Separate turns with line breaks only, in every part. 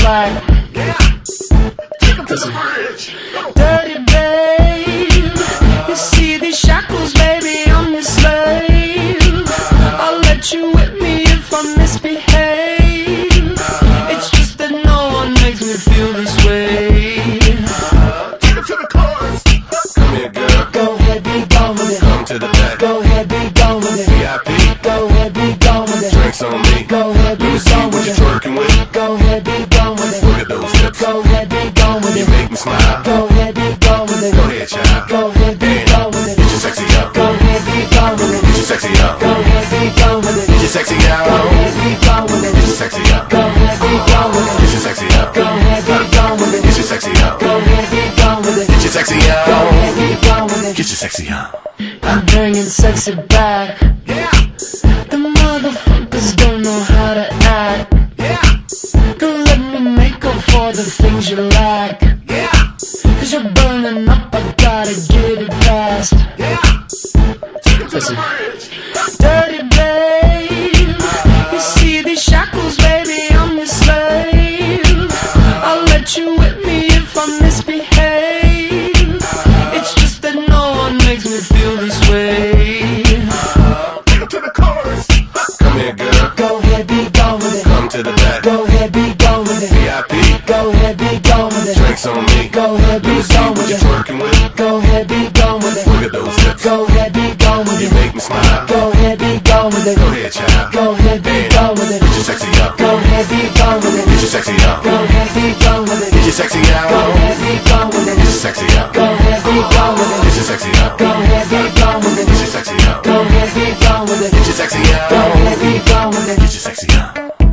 back. Take 'em to the bridge. Dirty babe, you see these shackles, baby, I'm your slave. I'll let you whip me if I misbehave. It's just that no one makes me feel this way.
Take 'em to the chorus. Come here, girl.
Go ahead, be gone with it.
Come to the back.
Go ahead, be gone with it.
VIP.
Go ahead, be gone with it.
Drinks on me.
Go ahead, be
Let me see
gone
what
with
you
it.
twerking with.
Go ahead, be gone with it.
Look at those hips.
Go ahead, be gone with
You
it.
make me smile.
Go ahead, be gone with it.
Go ahead, child.
Go ahead, be gone with it.
Get your sexy out.
Go ahead, be gone with it.
Get your sexy out.
Go ahead, be gone with it.
Get your sexy out.
Go ahead, be gone with it.
Get your sexy out.
Go ahead, be gone with it.
Get your sexy out.
Go ahead, be gone with it.
Get your sexy out.
Go ahead, be gone with it.
Get your sexy
Go
out.
ahead, be gone with it.
Get your sexy out.
I'm bringing sexy back.
Yeah.
The motherfuckers don't know how to act.
Yeah.
Don't let me make up for the things you lack.
Yeah.
Cause you're burning up, I gotta get it fast.
Yeah. Take 'em to the bridge.
Dirty babe, you see these shackles, baby, I'm your slave. I'll let you whip me if I misbehave. It's just that no one makes me feel this way.
Take 'em to the chorus. Come here, girl.
Go ahead, be gone with it.
Come to the back.
Go ahead, be gone with it.
VIP.
Go ahead, be gone with it.
Drinks on me.
Go ahead,
Let
be
me see
gone
what
with
you
it.
twerking with.
Go ahead, be gone with it.
Look at those hips.
Go ahead, be gone with
You
it.
make me smile.
Go ahead, be gone with it.
Go ahead, child.
Go ahead, be gone with it.
Get your sexy out.
Go ahead, be gone with it.
Get your sexy out.
Go ahead, be gone with it.
Get your sexy out.
Go ahead, be gone with
Get
it.
your sexy out.
Go ahead, be gone with
Get
it.
your sexy out.
Go ahead, be gone with it.
Get your sexy out.
Go ahead, be gone with it.
Get your sexy out.
Go ahead, be gone with it.
Get your sexy out.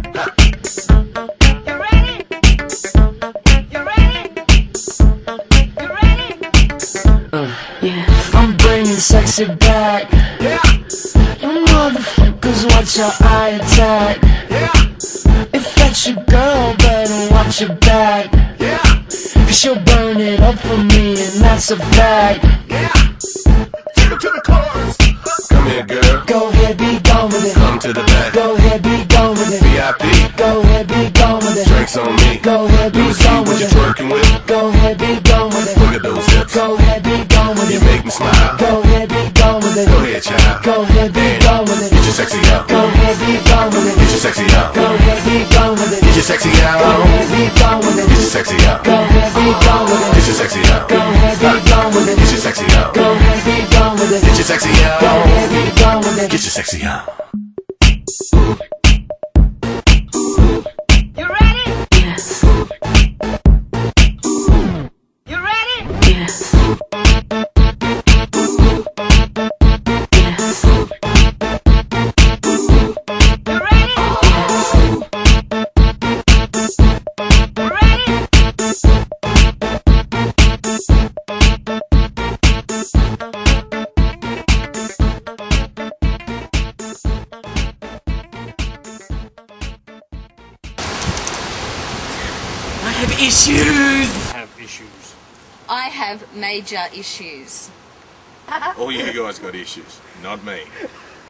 You ready? You ready? You ready?
Yeah, I'm bringing sexy back.
Yeah.
You motherfuckers, watch your eye attack.
Yeah.
If that's your girl, better watch your back.
Yeah.
Cause she'll burn it up for me, and that's a fact.
Yeah. Take 'em to the chorus. Come here, girl.
Go ahead, be gone with it.
Come to the back.
Go ahead, be gone with it.
VIP.
Go ahead, be gone with it.
Drinks on me.
Go ahead,
Let
be
me see
gone
what
with
you
it.
twerking with.
Go ahead, be gone with it.
Look at those hips.
Go ahead, be gone with
You
it.
make me smile.
Go ahead, be gone with it.
Go ahead, child.
Go ahead, be gone with it.
Get your sexy out.
Go ahead, be gone with
Get
it.
your sexy out.
Go ahead, be gone with it.
Get your sexy
Go
out.
ahead, be gone with
Get
it.
your sexy out.
Go ahead, be gone with
Get
it.
your sexy out.
Go ahead, be gone with it.
Get your sexy out.
Go ahead, be gone with it.
Get your sexy
Go
out.
ahead, be gone with it.
Get your sexy out.
You ready?
Yes,
You ready?
yes, yes.
You ready? You ready?
I have issues.
Have issues.
I have major issues.
All you guys got issues, not me.